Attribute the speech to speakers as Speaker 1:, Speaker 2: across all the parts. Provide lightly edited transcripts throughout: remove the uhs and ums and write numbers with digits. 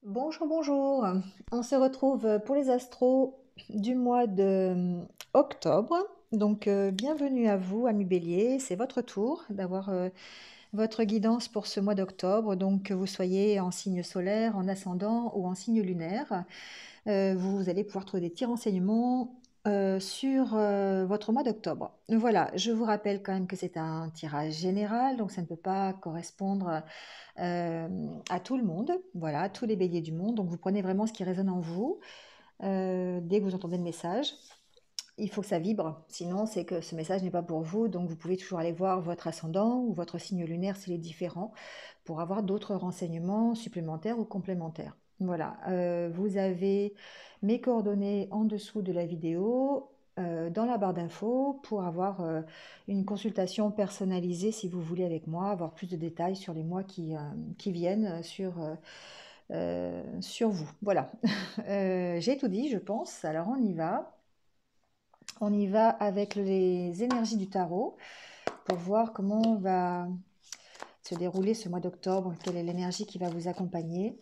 Speaker 1: Bonjour, bonjour. On se retrouve pour les astros du mois de octobre. Donc, bienvenue à vous, amis Bélier. C'est votre tour d'avoir votre guidance pour ce mois d'octobre. Donc, que vous soyez en signe solaire, en ascendant ou en signe lunaire, vous allez pouvoir trouver des petits renseignements sur votre mois d'octobre. Voilà, je vous rappelle quand même que c'est un tirage général, donc ça ne peut pas correspondre à tout le monde, voilà, à tous les béliers du monde. Donc vous prenez vraiment ce qui résonne en vous. Dès que vous entendez le message, il faut que ça vibre, sinon c'est que ce message n'est pas pour vous. Donc vous pouvez toujours aller voir votre ascendant ou votre signe lunaire s'il est différent pour avoir d'autres renseignements supplémentaires ou complémentaires. Voilà, vous avez mes coordonnées en dessous de la vidéo, dans la barre d'infos, pour avoir une consultation personnalisée si vous voulez avec moi, avoir plus de détails sur les mois qui viennent sur vous. Voilà, j'ai tout dit je pense, alors on y va. On y va avec les énergies du tarot pour voir comment va se dérouler ce mois d'octobre, quelle est l'énergie qui va vous accompagner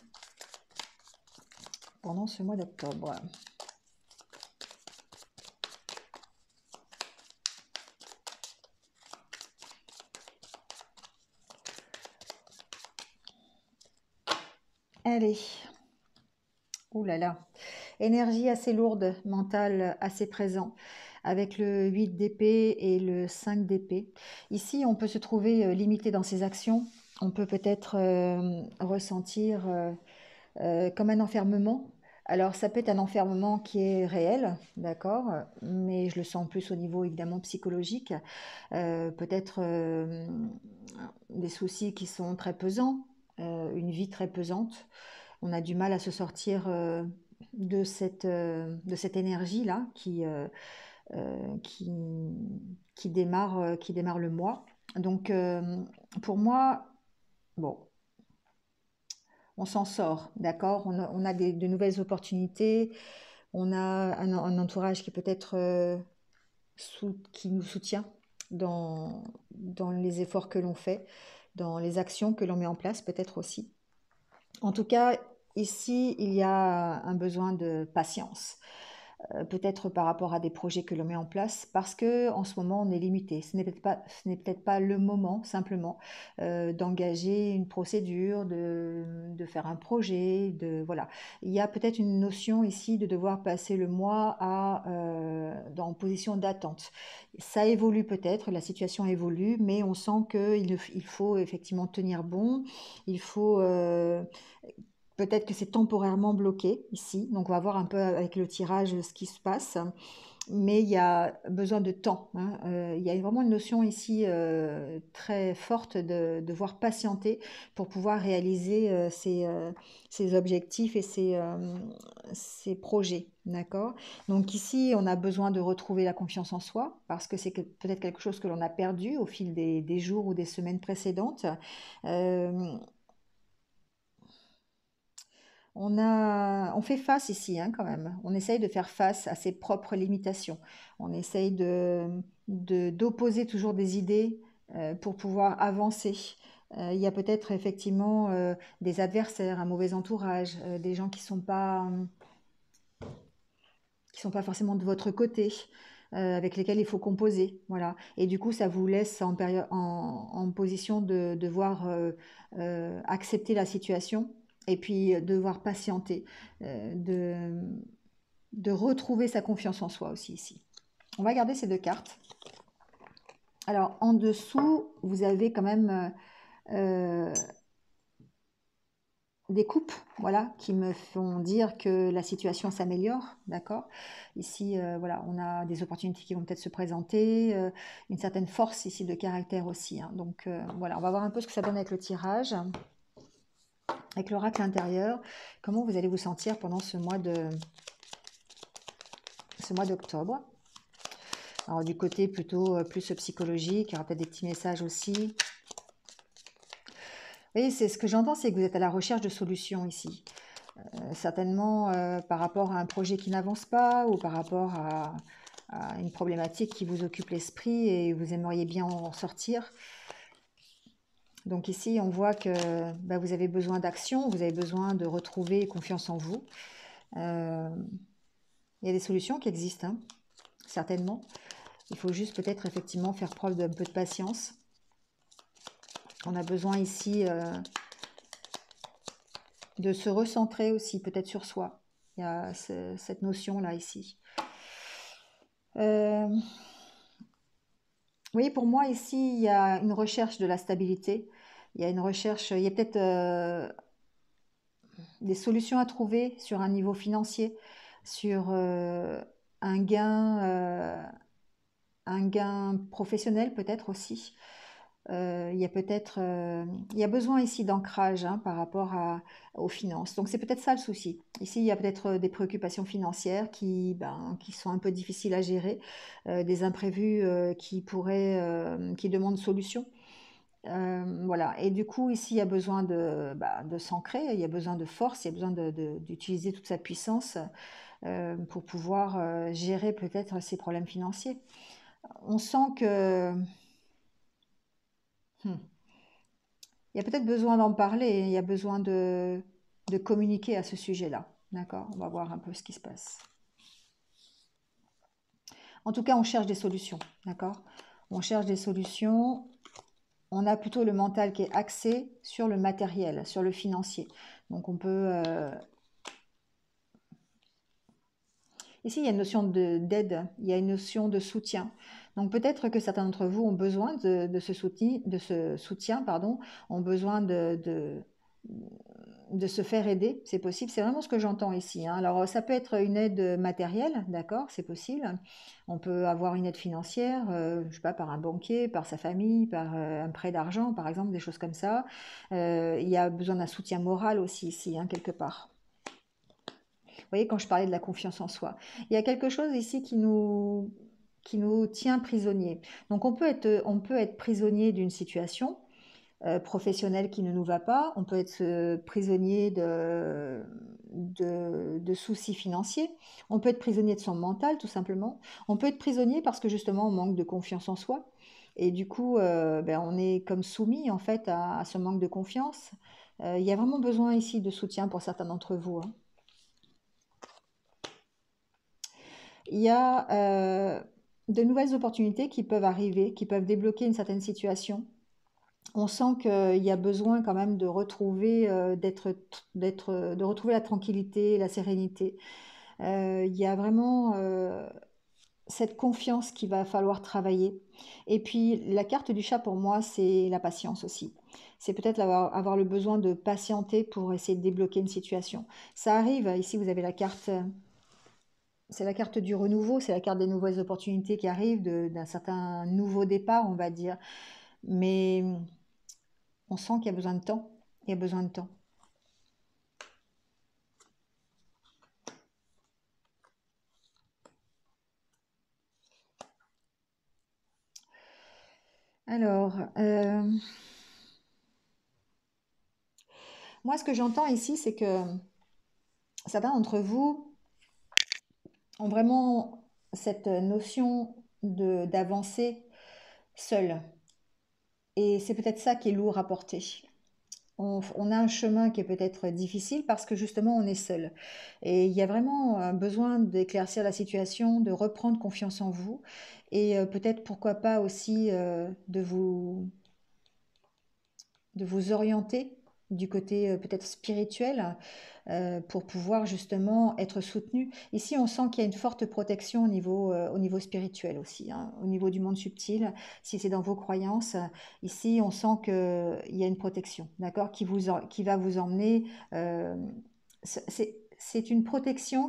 Speaker 1: pendant ce mois d'octobre. Allez, ouh là là, énergie assez lourde, mentale assez présent, avec le 8 d'épée et le 5 d'épée. Ici, on peut se trouver limité dans ses actions, on peut peut-être ressentir comme un enfermement. Alors, ça peut être un enfermement qui est réel, d'accord, mais je le sens plus au niveau évidemment psychologique. Peut-être des soucis qui sont très pesants, une vie très pesante. On a du mal à se sortir de cette énergie-là euh, qui, qui démarre le mois. Donc, pour moi, bon, on s'en sort, d'accord? On a de nouvelles opportunités, on a un entourage qui peut être qui nous soutient dans les efforts que l'on fait, dans les actions que l'on met en place, peut-être aussi. En tout cas, ici, il y a un besoin de patience. Peut-être par rapport à des projets que l'on met en place, parce que en ce moment on est limité. Ce n'est peut-être pas le moment simplement d'engager une procédure, de faire un projet, de voilà. Il y a peut-être une notion ici de devoir passer le mois en position d'attente. Ça évolue peut-être, la situation évolue, mais on sent qu'il faut effectivement tenir bon. Il faut peut-être que c'est temporairement bloqué ici, donc on va voir un peu avec le tirage ce qui se passe, mais il y a besoin de temps, hein. Il y a vraiment une notion ici très forte de devoir patienter pour pouvoir réaliser ces objectifs et ces projets, d'accord? Donc ici, on a besoin de retrouver la confiance en soi, parce que c'est peut-être quelque chose que l'on a perdu au fil des jours ou des semaines précédentes. Euh, on fait face ici, hein, quand même. On essaye de faire face à ses propres limitations. On essaye d'opposer toujours des idées pour pouvoir avancer. Il y a peut-être effectivement des adversaires, un mauvais entourage, des gens qui sont pas forcément de votre côté, avec lesquels il faut composer. Voilà. Et du coup, ça vous laisse en position de devoir accepter la situation et puis devoir patienter, de retrouver sa confiance en soi aussi ici. On va garder ces deux cartes. Alors, en dessous, vous avez quand même des coupes, voilà, qui me font dire que la situation s'améliore, d'accord? Ici, voilà, on a des opportunités qui vont peut-être se présenter, une certaine force ici de caractère aussi, hein. Donc voilà, on va voir un peu ce que ça donne avec le tirage, avec l'oracle intérieur, comment vous allez vous sentir pendant ce mois d'octobre. Alors du côté plutôt plus psychologique, il y aura peut-être des petits messages aussi. Oui, c'est ce que j'entends, c'est que vous êtes à la recherche de solutions ici. Certainement par rapport à un projet qui n'avance pas ou par rapport à une problématique qui vous occupe l'esprit et vous aimeriez bien en sortir. Donc ici, on voit que bah, vous avez besoin d'action, vous avez besoin de retrouver confiance en vous. Euh, il y a des solutions qui existent, hein, certainement. Il faut juste peut-être effectivement faire preuve d'un peu de patience. On a besoin ici de se recentrer aussi, peut-être sur soi. Il y a cette notion-là ici. Oui, pour moi, ici, il y a une recherche de la stabilité. Il y a une recherche, il y a peut-être des solutions à trouver sur un niveau financier, sur un gain, euh, un gain professionnel peut-être aussi. Il y a peut-être, il y a besoin ici d'ancrage hein, par rapport aux finances. Donc c'est peut-être ça le souci. Ici, il y a peut-être des préoccupations financières qui sont un peu difficiles à gérer, des imprévus qui demandent solution. Voilà. Et du coup, ici, il y a besoin de s'ancrer, il y a besoin de force, il y a besoin d'utiliser toute sa puissance pour pouvoir gérer peut-être ces problèmes financiers. On sent que hmm, il y a peut-être besoin d'en parler, il y a besoin de communiquer à ce sujet-là. D'accord? On va voir un peu ce qui se passe. En tout cas, on cherche des solutions. D'accord? On cherche des solutions. On a plutôt le mental qui est axé sur le matériel, sur le financier. Donc on peut... Ici, il y a une notion d'aide, il y a une notion de soutien. Donc peut-être que certains d'entre vous ont besoin de ce soutien, pardon, ont besoin de se faire aider, c'est possible. C'est vraiment ce que j'entends ici, hein. Alors ça peut être une aide matérielle, d'accord, c'est possible. On peut avoir une aide financière, je sais pas, par un banquier, par sa famille, par un prêt d'argent, par exemple, des choses comme ça. Il y a besoin d'un soutien moral aussi ici, hein, quelque part. Vous voyez, quand je parlais de la confiance en soi, il y a quelque chose ici qui nous tient prisonniers. Donc on peut être prisonnier d'une situation professionnelle qui ne nous va pas, on peut être prisonnier de soucis financiers, on peut être prisonnier de son mental tout simplement, on peut être prisonnier parce que justement on manque de confiance en soi. Et du coup, on est comme soumis en fait à ce manque de confiance. Il y a vraiment besoin ici de soutien pour certains d'entre vous, hein. Il y a de nouvelles opportunités qui peuvent arriver, qui peuvent débloquer une certaine situation. On sent qu'il y a besoin quand même de retrouver, de retrouver la tranquillité, la sérénité. Il y a vraiment cette confiance qu'il va falloir travailler. Et puis la carte du chat pour moi, c'est la patience aussi. C'est peut-être avoir le besoin de patienter pour essayer de débloquer une situation. Ça arrive, ici vous avez la carte c'est la carte du renouveau, c'est la carte des nouvelles opportunités qui arrivent, d'un certain nouveau départ, on va dire. Mais on sent qu'il y a besoin de temps. Il y a besoin de temps. Alors, moi, ce que j'entends ici, c'est que certains d'entre vous ont vraiment cette notion d'avancer seul. Et c'est peut-être ça qui est lourd à porter. On a un chemin qui est peut-être difficile parce que justement on est seul. Et il y a vraiment besoin d'éclaircir la situation, de reprendre confiance en vous et peut-être pourquoi pas aussi de vous orienter du côté peut-être spirituel pour pouvoir justement être soutenu. Ici, on sent qu'il y a une forte protection au niveau spirituel aussi, hein, au niveau du monde subtil. Si c'est dans vos croyances, ici, on sent qu'il y a une protection, d'accord, qui va vous emmener. C'est une protection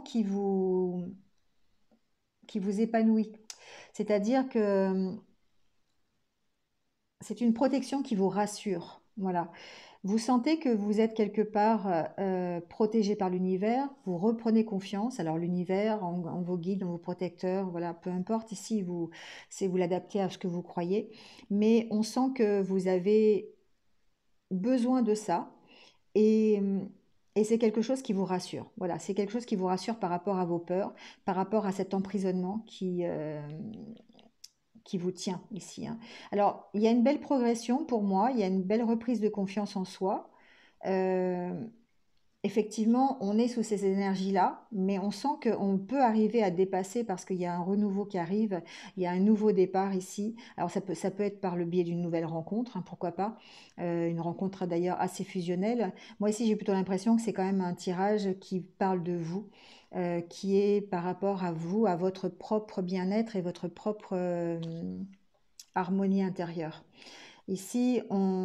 Speaker 1: qui vous épanouit. C'est-à-dire que c'est une protection qui vous rassure. Voilà. Vous sentez que vous êtes quelque part protégé par l'univers, vous reprenez confiance. Alors l'univers, en vos guides, en vos protecteurs, voilà, peu importe ici, vous l'adaptez à ce que vous croyez. Mais on sent que vous avez besoin de ça et, et c'est quelque chose qui vous rassure. Voilà, c'est quelque chose qui vous rassure par rapport à vos peurs, par rapport à cet emprisonnement qui vous tient ici, hein. Alors, il y a une belle progression pour moi, il y a une belle reprise de confiance en soi. Euh, Effectivement, on est sous ces énergies-là, mais on sent qu'on peut arriver à dépasser parce qu'il y a un renouveau qui arrive, il y a un nouveau départ ici. Alors ça peut être par le biais d'une nouvelle rencontre, hein, pourquoi pas, une rencontre d'ailleurs assez fusionnelle. Moi ici, j'ai plutôt l'impression que c'est quand même un tirage qui parle de vous, qui est par rapport à vous, à votre propre bien-être et votre propre harmonie intérieure. Ici,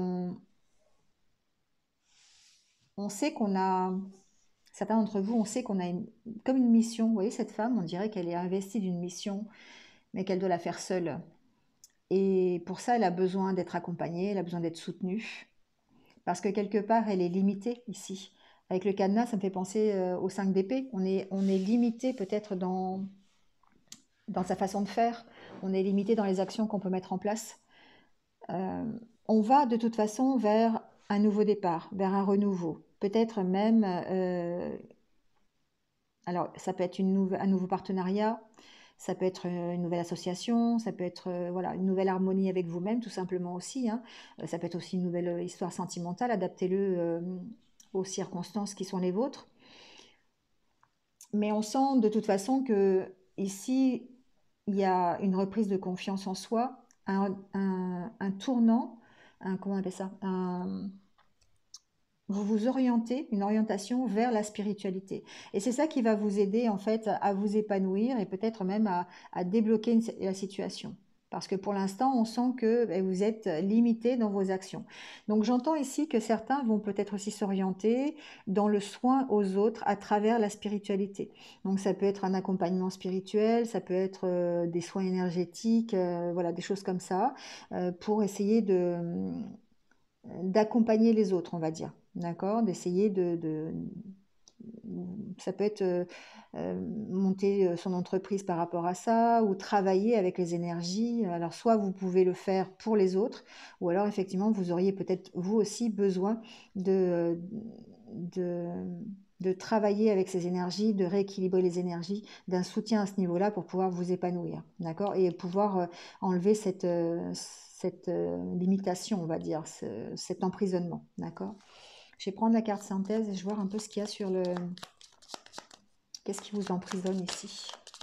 Speaker 1: on sait qu'on a certains d'entre vous, on sait qu'on a comme une mission. Vous voyez, cette femme, on dirait qu'elle est investie d'une mission, mais qu'elle doit la faire seule. Et pour ça, elle a besoin d'être accompagnée, elle a besoin d'être soutenue, parce que quelque part, elle est limitée ici. Avec le cadenas, ça me fait penser au 5 d'épée. On est limité peut-être dans sa façon de faire, on est limité dans les actions qu'on peut mettre en place. Euh, on va de toute façon vers un nouveau départ, vers un renouveau. Peut-être même alors, ça peut être un nouveau partenariat, ça peut être une nouvelle association, ça peut être voilà, une nouvelle harmonie avec vous-même, tout simplement aussi, hein. Ça peut être aussi une nouvelle histoire sentimentale, adaptez-le aux circonstances qui sont les vôtres. Mais on sent de toute façon que ici, il y a une reprise de confiance en soi, un tournant, comment on appelle ça, vous vous orientez, une orientation vers la spiritualité. Et c'est ça qui va vous aider en fait à vous épanouir et peut-être même à débloquer la situation. Parce que pour l'instant, on sent que vous êtes limité dans vos actions. Donc j'entends ici que certains vont peut-être aussi s'orienter dans le soin aux autres à travers la spiritualité. Donc ça peut être un accompagnement spirituel, ça peut être des soins énergétiques, voilà, des choses comme ça, pour essayer d'accompagner les autres, on va dire. D'accord? D'essayer ça peut être monter son entreprise par rapport à ça ou travailler avec les énergies. Alors, soit vous pouvez le faire pour les autres, ou alors effectivement, vous auriez peut-être vous aussi besoin de, de, de travailler avec ces énergies, de rééquilibrer les énergies, d'un soutien à ce niveau-là pour pouvoir vous épanouir. D'accord? Et pouvoir enlever cette limitation, on va dire, cet emprisonnement. D'accord? Je vais prendre la carte synthèse et je vais voir un peu ce qu'il y a sur le... Qu'est-ce qui vous emprisonne ici?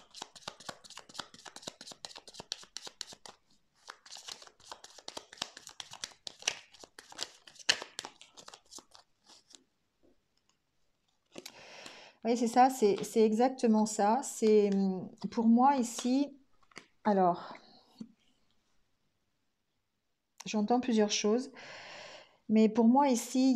Speaker 1: Oui, c'est ça, c'est exactement ça. C'est pour moi ici, alors, j'entends plusieurs choses, mais pour moi ici,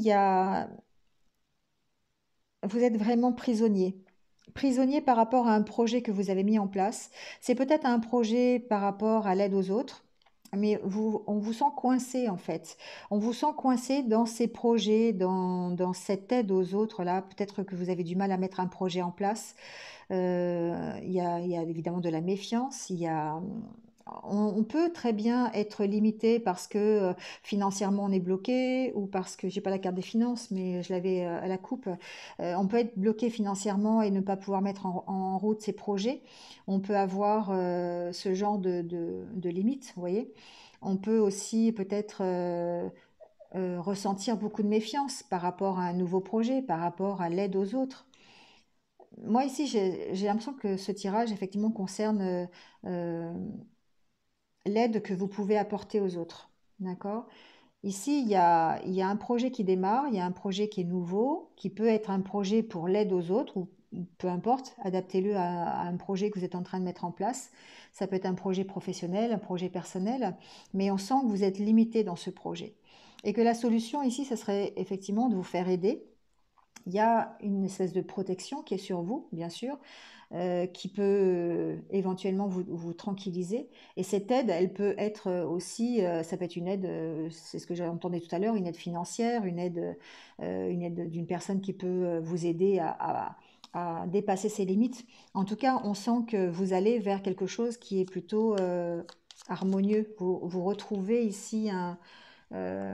Speaker 1: vous êtes vraiment prisonnier. Prisonnier par rapport à un projet que vous avez mis en place. C'est peut-être un projet par rapport à l'aide aux autres, mais on vous sent coincé en fait. On vous sent coincé dans ces projets, dans cette aide aux autres là. Peut-être que vous avez du mal à mettre un projet en place. Il y a évidemment de la méfiance. On peut très bien être limité parce que financièrement on est bloqué ou parce que j'ai pas la carte des finances mais je l'avais à la coupe. On peut être bloqué financièrement et ne pas pouvoir mettre en route ses projets. On peut avoir ce genre de limites, vous voyez. On peut aussi peut-être ressentir beaucoup de méfiance par rapport à un nouveau projet, par rapport à l'aide aux autres. Moi ici, j'ai l'impression que ce tirage effectivement concerne euh, l'aide que vous pouvez apporter aux autres. D'accord? Ici, il y a un projet qui démarre, il y a un projet qui est nouveau, qui peut être un projet pour l'aide aux autres, ou peu importe, adaptez-le à un projet que vous êtes en train de mettre en place. Ça peut être un projet professionnel, un projet personnel, mais on sent que vous êtes limité dans ce projet. Et que la solution ici, ça serait effectivement de vous faire aider. Il y a une espèce de protection qui est sur vous, bien sûr, qui peut éventuellement vous tranquilliser. Et cette aide, elle peut être aussi, ça peut être une aide, c'est ce que j'ai entendu tout à l'heure, une aide financière, une aide d'une personne qui peut vous aider à dépasser ses limites. En tout cas, on sent que vous allez vers quelque chose qui est plutôt harmonieux. Vous retrouvez ici euh,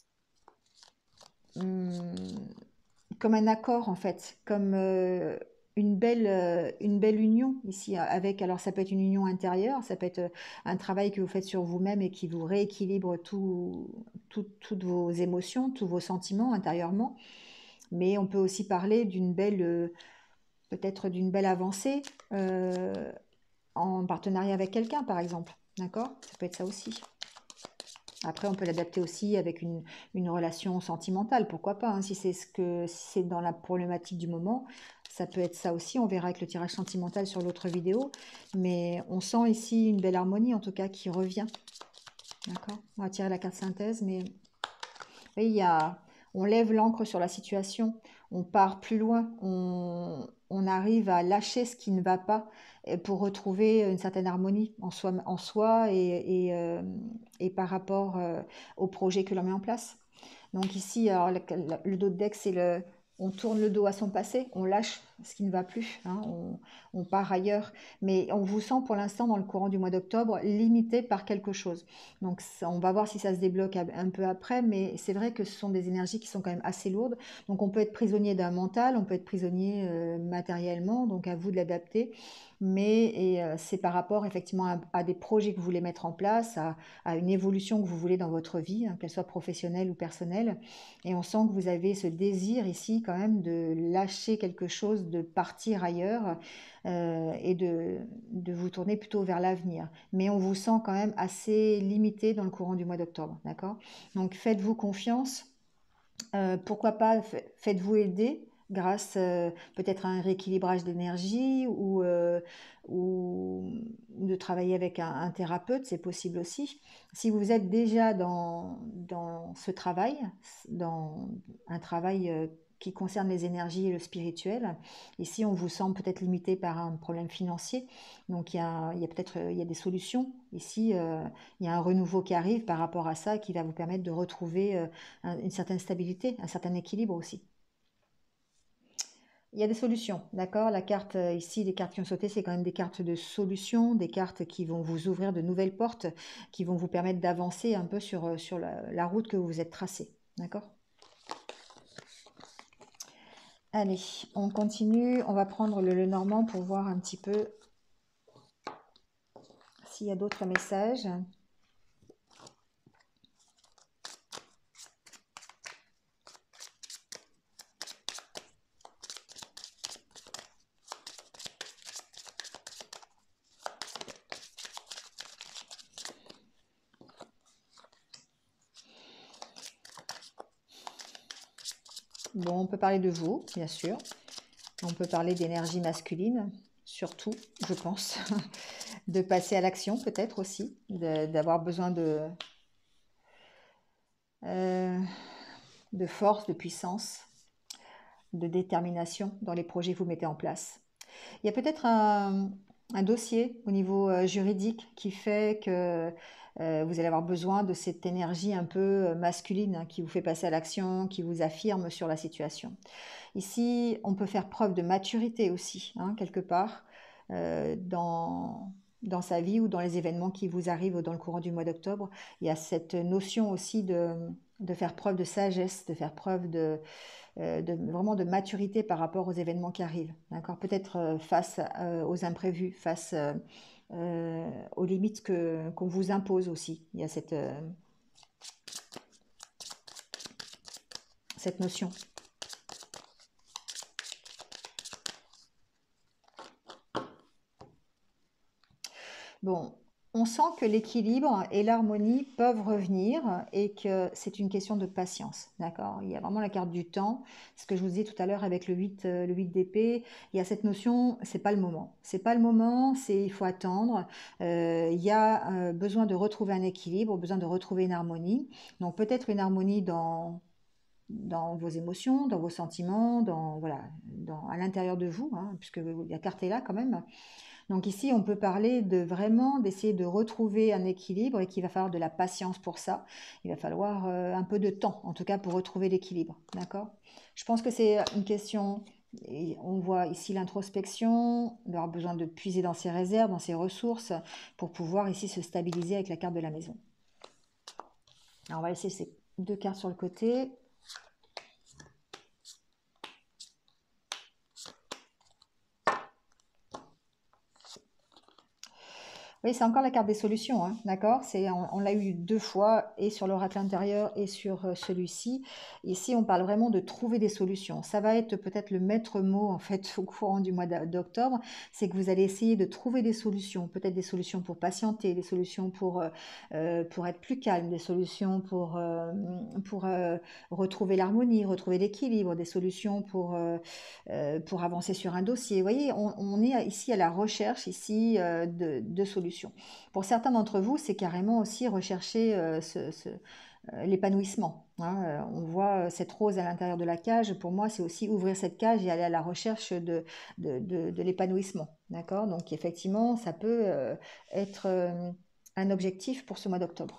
Speaker 1: hum, comme un accord en fait, comme une belle union ici avec, alors ça peut être une union intérieure, ça peut être un travail que vous faites sur vous-même et qui vous rééquilibre toutes vos émotions, tous vos sentiments intérieurement. Mais on peut aussi parler d'une belle, peut-être d'une belle avancée en partenariat avec quelqu'un, par exemple. D'accord? Ça peut être ça aussi. Après, on peut l'adapter aussi avec une relation sentimentale, pourquoi pas, hein, si c'est dans la problématique du moment, ça peut être ça aussi, on verra avec le tirage sentimental sur l'autre vidéo, mais on sent ici une belle harmonie, en tout cas, qui revient, d'accord? On va tirer la carte synthèse, mais oui, on lève l'encre sur la situation, on part plus loin, on arrive à lâcher ce qui ne va pas pour retrouver une certaine harmonie en soi et par rapport au projet que l'on met en place. Donc ici, alors, le dos de deck, on tourne le dos à son passé, on lâche ce qui ne va plus, hein, on part ailleurs. Mais on vous sent pour l'instant dans le courant du mois d'octobre limité par quelque chose. Donc on va voir si ça se débloque un peu après, mais c'est vrai que ce sont des énergies qui sont quand même assez lourdes. Donc on peut être prisonnier d'un mental, on peut être prisonnier matériellement, donc à vous de l'adapter. Mais c'est par rapport effectivement à des projets que vous voulez mettre en place, à une évolution que vous voulez dans votre vie, hein, qu'elle soit professionnelle ou personnelle. Et on sent que vous avez ce désir ici quand même de lâcher quelque chose, de partir ailleurs et de vous tourner plutôt vers l'avenir. Mais on vous sent quand même assez limité dans le courant du mois d'octobre, d'accord? Donc faites-vous confiance. Pourquoi pas faites-vous aider grâce peut-être à un rééquilibrage d'énergie ou de travailler avec un thérapeute, c'est possible aussi. Si vous êtes déjà dans ce travail, dans un travail qui concerne les énergies et le spirituel, ici on vous sent peut-être limité par un problème financier, donc il y a peut-être il y a des solutions. Ici, il y a un renouveau qui arrive par rapport à ça qui va vous permettre de retrouver une certaine stabilité, un certain équilibre aussi. Il y a des solutions, d'accord? La carte ici, les cartes qui ont sauté, c'est quand même des cartes de solutions, des cartes qui vont vous ouvrir de nouvelles portes, qui vont vous permettre d'avancer un peu sur la route que vous vous êtes tracée, d'accord? Allez, on continue, on va prendre le Normand pour voir un petit peu s'il y a d'autres messages. Bon, on peut parler de vous, bien sûr. On peut parler d'énergie masculine, surtout, je pense. De passer à l'action peut-être aussi, d'avoir besoin euh, de force, de puissance, de détermination dans les projets que vous mettez en place. Il y a peut-être un dossier au niveau juridique qui fait que vous allez avoir besoin de cette énergie un peu masculine, hein, qui vous fait passer à l'action, qui vous affirme sur la situation. Ici, on peut faire preuve de maturité aussi, hein, quelque part, dans sa vie ou dans les événements qui vous arrivent dans le courant du mois d'octobre. Il y a cette notion aussi de faire preuve de sagesse, de faire preuve vraiment de maturité par rapport aux événements qui arrivent. D'accord? Peut-être face aux imprévus, face aux limites qu'on vous impose aussi. Il y a cette notion. Bon, on sent que l'équilibre et l'harmonie peuvent revenir et que c'est une question de patience, d'accord? Il y a vraiment la carte du temps, ce que je vous disais tout à l'heure avec le 8 d'épée, il y a cette notion, c'est pas le moment. C'est pas le moment, il faut attendre. Il y a besoin de retrouver un équilibre, besoin de retrouver une harmonie. Donc peut-être une harmonie dans vos émotions, dans vos sentiments, voilà, à l'intérieur de vous, hein, puisque la carte est là quand même. Donc ici, on peut parler de vraiment d'essayer de retrouver un équilibre et qu'il va falloir de la patience pour ça. Il va falloir un peu de temps, en tout cas, pour retrouver l'équilibre. D'accord? Je pense que c'est une question, et on voit ici l'introspection, d'avoir besoin de puiser dans ses réserves, dans ses ressources, pour pouvoir ici se stabiliser avec la carte de la maison. Alors on va laisser ces deux cartes sur le côté. Oui, c'est encore la carte des solutions, hein, d'accord? On l'a eu deux fois, et sur l'oracle intérieur et sur celui-ci. Ici, on parle vraiment de trouver des solutions. Ça va être peut-être le maître mot, en fait, au courant du mois d'octobre, c'est que vous allez essayer de trouver des solutions, peut-être des solutions pour patienter, des solutions pour être plus calme, des solutions pour retrouver l'harmonie, retrouver l'équilibre, des solutions pour avancer sur un dossier. Vous voyez, on est ici à la recherche ici de solutions. Pour certains d'entre vous, c'est carrément aussi rechercher l'épanouissement, hein. On voit cette rose à l'intérieur de la cage. Pour moi, c'est aussi ouvrir cette cage et aller à la recherche de l'épanouissement. D'accord? Donc, effectivement, ça peut être un objectif pour ce mois d'octobre.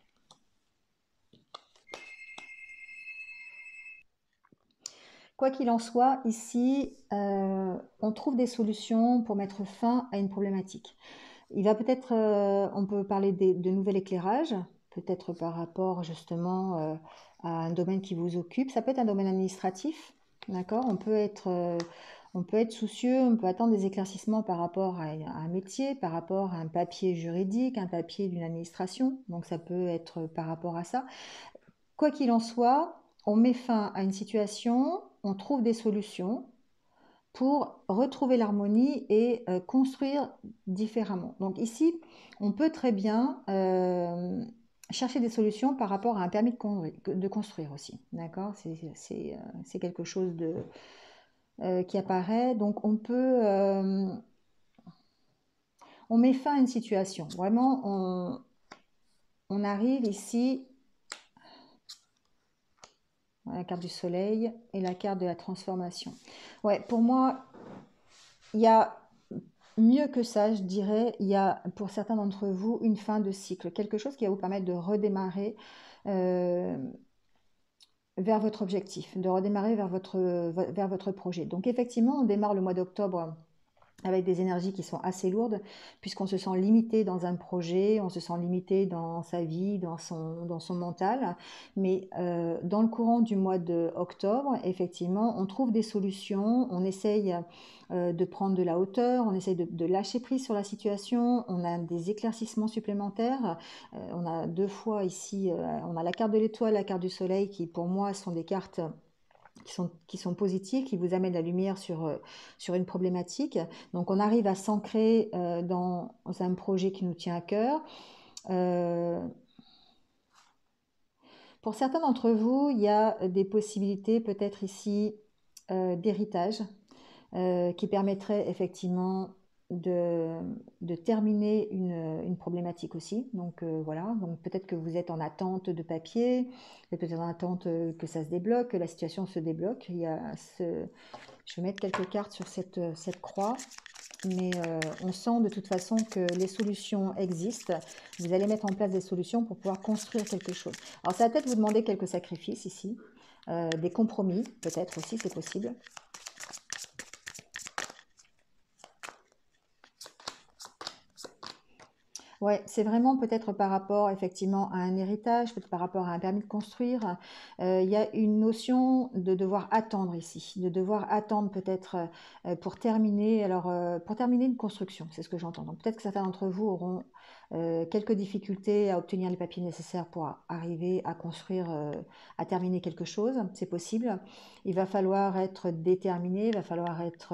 Speaker 1: Quoi qu'il en soit, ici, on trouve des solutions pour mettre fin à une problématique. Il va peut-être, on peut parler de nouvel éclairage, peut-être par rapport justement à un domaine qui vous occupe. Ça peut être un domaine administratif, d'accord? On peut être soucieux, on peut attendre des éclaircissements par rapport à un métier, par rapport à un papier juridique, un papier d'une administration. Donc ça peut être par rapport à ça. Quoi qu'il en soit, on met fin à une situation, on trouve des solutions pour retrouver l'harmonie et construire différemment. Donc ici, on peut très bien chercher des solutions par rapport à un permis de construire aussi. D'accord? C'est quelque chose qui apparaît. Donc on met fin à une situation. Vraiment, on arrive ici, la carte du soleil et la carte de la transformation. Ouais, pour moi, il y a mieux que ça, je dirais, il y a pour certains d'entre vous une fin de cycle, quelque chose qui va vous permettre de redémarrer euh, vers votre objectif, de redémarrer vers votre projet. Donc effectivement, on démarre le mois d'octobre avec des énergies qui sont assez lourdes, puisqu'on se sent limité dans un projet, on se sent limité dans sa vie, dans son mental. Mais dans le courant du mois d'octobre, effectivement, on trouve des solutions, on essaye de prendre de la hauteur, on essaye de lâcher prise sur la situation, on a des éclaircissements supplémentaires. On a deux fois ici, on a la carte de l'étoile, la carte du soleil, qui pour moi sont des cartes qui sont positives, qui vous amènent la lumière sur une problématique. Donc on arrive à s'ancrer dans un projet qui nous tient à cœur. Euh, pour certains d'entre vous, il y a des possibilités peut-être ici d'héritage qui permettrait effectivement de, de terminer une problématique aussi. Donc voilà, donc peut-être que vous êtes en attente de papier, vous êtes peut-être en attente que ça se débloque, que la situation se débloque. Je vais mettre quelques cartes sur cette croix, mais on sent de toute façon que les solutions existent. Vous allez mettre en place des solutions pour pouvoir construire quelque chose. Alors ça va peut-être vous demander quelques sacrifices ici, des compromis peut-être aussi, c'est possible. Ouais, c'est vraiment peut-être par rapport effectivement à un héritage, peut-être par rapport à un permis de construire. Il y a une notion de devoir attendre ici, de devoir attendre peut-être pour terminer. Alors pour terminer une construction, c'est ce que j'entends. Donc peut-être que certains d'entre vous auront quelques difficultés à obtenir les papiers nécessaires pour arriver à construire, à terminer quelque chose. C'est possible. Il va falloir être déterminé, il va falloir être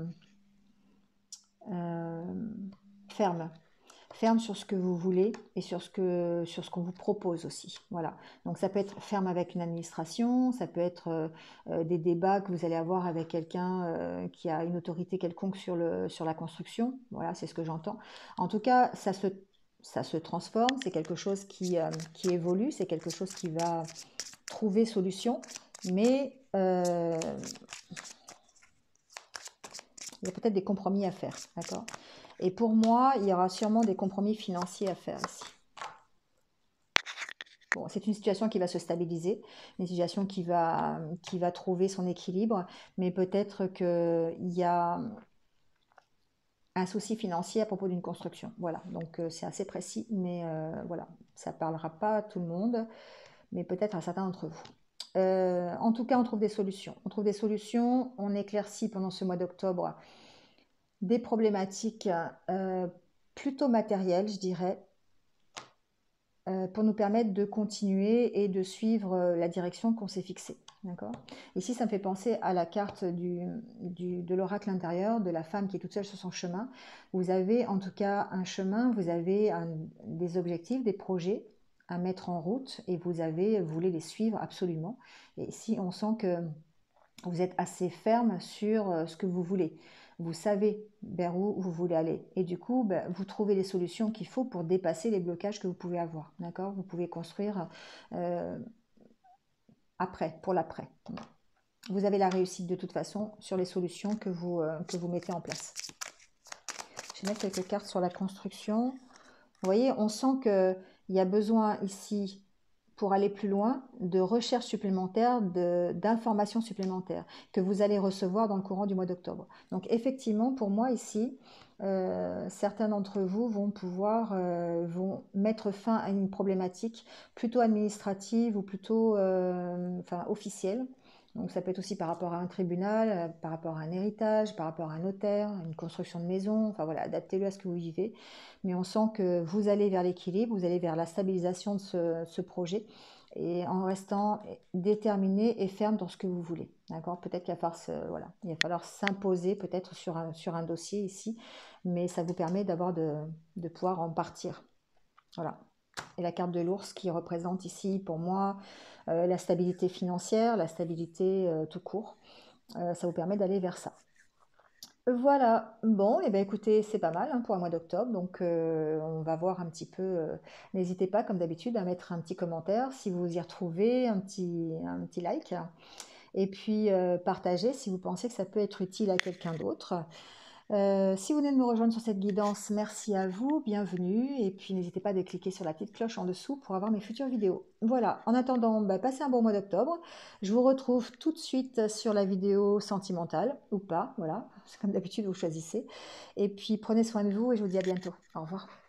Speaker 1: euh, ferme ferme sur ce que vous voulez et sur ce qu'on vous propose aussi. Voilà. Donc ça peut être ferme avec une administration, ça peut être des débats que vous allez avoir avec quelqu'un qui a une autorité quelconque sur la construction. Voilà, c'est ce que j'entends. En tout cas, ça se transforme, c'est quelque chose qui évolue, c'est quelque chose qui va trouver solution, mais il y a peut-être des compromis à faire, d'accord? Et pour moi, il y aura sûrement des compromis financiers à faire ici. Bon, c'est une situation qui va se stabiliser, une situation qui va trouver son équilibre, mais peut-être qu'il y a un souci financier à propos d'une construction. Voilà, donc c'est assez précis, mais voilà, ça ne parlera pas à tout le monde, mais peut-être à certains d'entre vous. En tout cas, on trouve des solutions. On trouve des solutions, on éclaircit pendant ce mois d'octobre des problématiques plutôt matériel, je dirais, pour nous permettre de continuer et de suivre la direction qu'on s'est fixée. D'accord. Ici, ça me fait penser à la carte de l'oracle intérieur, de la femme qui est toute seule sur son chemin. Vous avez en tout cas un chemin, vous avez des objectifs, des projets à mettre en route et vous voulez les suivre absolument. Et ici, on sent que vous êtes assez ferme sur ce que vous voulez. Vous savez vers où vous voulez aller. Et du coup, vous trouvez les solutions qu'il faut pour dépasser les blocages que vous pouvez avoir. D'accord. Vous pouvez construire après, pour l'après. Vous avez la réussite de toute façon sur les solutions que vous mettez en place. Je vais mettre quelques cartes sur la construction. Vous voyez, on sent qu'il y a besoin ici, pour aller plus loin, de recherches supplémentaires, d'informations supplémentaires que vous allez recevoir dans le courant du mois d'octobre. Donc effectivement, pour moi ici, certains d'entre vous vont pouvoir vont mettre fin à une problématique plutôt administrative ou plutôt officielle. Donc ça peut être aussi par rapport à un tribunal, par rapport à un héritage, par rapport à un notaire, une construction de maison, enfin voilà, adaptez-le à ce que vous vivez. Mais on sent que vous allez vers l'équilibre, vous allez vers la stabilisation de ce projet et en restant déterminé et ferme dans ce que vous voulez. D'accord. Peut-être qu'il va falloir, il va falloir s'imposer peut-être sur un dossier ici, mais ça vous permet de pouvoir en partir. Voilà. Et la carte de l'ours qui représente ici pour moi la stabilité financière, la stabilité tout court. Ça vous permet d'aller vers ça. Voilà, bon, et bien écoutez, c'est pas mal pour un mois d'octobre, donc on va voir un petit peu. N'hésitez pas, comme d'habitude, à mettre un petit commentaire si vous y retrouvez, un petit like, et puis partagez si vous pensez que ça peut être utile à quelqu'un d'autre. Si vous venez de me rejoindre sur cette guidance, merci à vous, bienvenue, et puis n'hésitez pas à cliquer sur la petite cloche en dessous pour avoir mes futures vidéos. Voilà, en attendant, passez un bon mois d'octobre. Je vous retrouve tout de suite sur la vidéo sentimentale, ou pas, voilà, comme d'habitude vous choisissez. Et puis prenez soin de vous et je vous dis à bientôt. Au revoir.